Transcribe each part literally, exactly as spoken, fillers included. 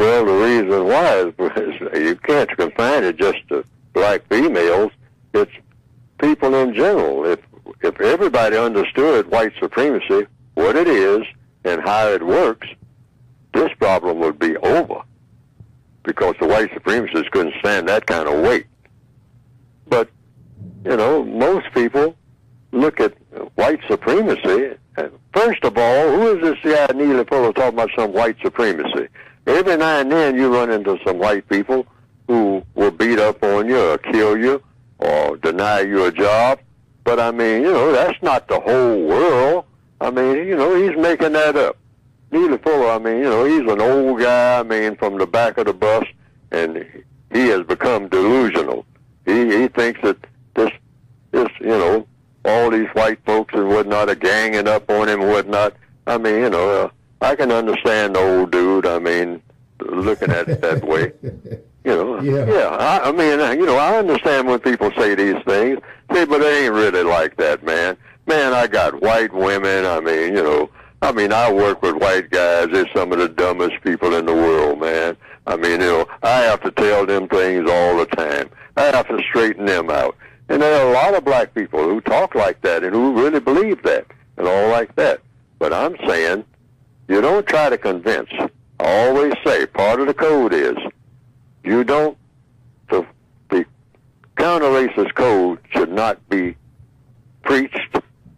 Well, the reason why is because you can't confine it just to black females. It's people in general. If if everybody understood white supremacy, what it is, and how it works, this problem would be over, because the white supremacists couldn't stand that kind of weight. But, you know, most people look at white supremacy. First of all, who is this guy Neely Fuller talking about some white supremacy? Every now and then you run into some white people who will beat up on you or kill you or deny you a job. But, I mean, you know, that's not the whole world. I mean, you know, he's making that up. Neely Fuller, I mean, you know, he's an old guy, I mean, from the back of the bus, and he has become delusional. He, he thinks that this, this, you know, all these white folks and whatnot are ganging up on him and whatnot. I mean, you know, uh, I can understand the old dude, I mean, looking at it that way. You know, yeah, yeah I, I mean, you know, I understand when people say these things, say, but it ain't really like that, man. Man, I got white women, I mean, you know, I mean, I work with white guys. They're some of the dumbest people in the world, man. I mean, you know, I have to tell them things all the time. I have to straighten them out. And there are a lot of black people who talk like that and who really believe that and all like that. But I'm saying, you don't try to convince. I always say part of the code is you don't, the, the counter-racist code should not be preached,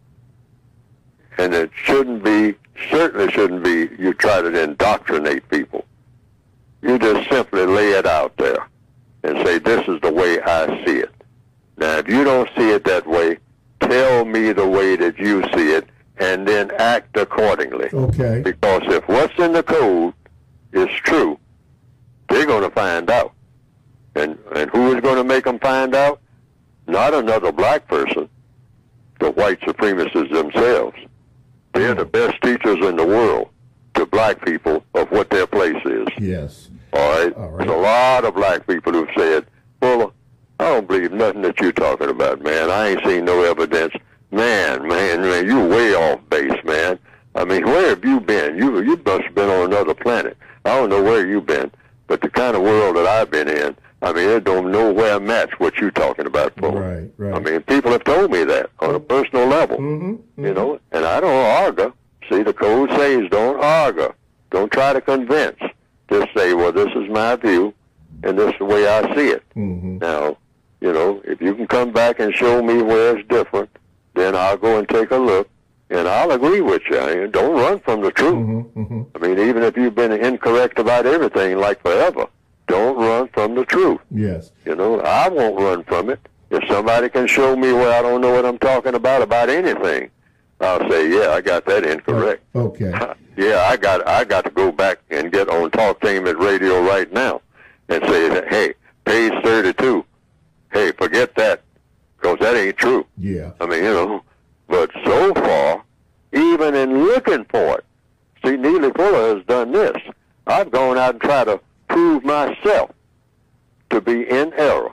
and it shouldn't be, certainly shouldn't be, you try to indoctrinate people. You just simply lay it out there and say, this is the way I see it. Now, if you don't see it that way, tell me the way that you see it, and then act accordingly. Okay. Because if what's in the code is true, they're going to find out. And, and who is going to make them find out? Not another black person, the white supremacists themselves. They're the best teachers in the world to black people of what their place is. Yes. All right? All right. There's a lot of black people who've said, well, I don't believe nothing that you're talking about, man. I ain't seen no evidence. Man, man, man, you way off base, man. I mean, where have you been? You you must have been on another planet. I don't know where you've been, but the kind of world that I've been in, I mean, it don't nowhere match what you're talking about, folks. Right, right. I mean, people have told me that on a personal level, mm-hmm, mm-hmm. you know, and I don't argue. See, the code says don't argue. Don't try to convince. Just say, well, this is my view, and this is the way I see it. Mm-hmm. Now, you know, if you can come back and show me where it's different, then I'll go and take a look, and I'll agree with you. I mean, don't run from the truth. Mm-hmm, mm-hmm. I mean, even if you've been incorrect about everything like forever, don't run from the truth. Yes. You know, I won't run from it. If somebody can show me where I don't know what I'm talking about, about anything, I'll say, yeah, I got that incorrect. Okay. Yeah, I got I got to go back and get on Talktainment Radio right now and say, hey, page thirty-two, hey, forget that, because that ain't true. Yeah. I mean, you know, but so far, even in looking for it, see, Neely Fuller has done this. I've gone out and tried to prove myself to be in error,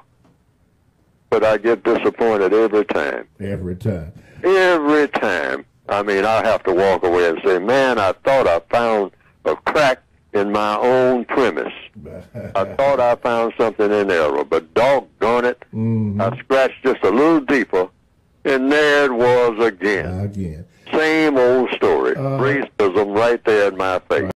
but I get disappointed every time. Every time. Every time. I mean, I have to walk away and say, man, I thought I found a crack in my own premise. I thought I found something in error, but doggone it, mm-hmm. I scratched just a little deeper, and there it was again. Again. Same old story. Uh, Racism right there in my face.